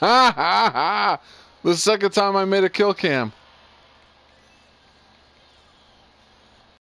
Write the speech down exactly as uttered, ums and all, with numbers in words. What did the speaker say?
The second time I made a kill cam.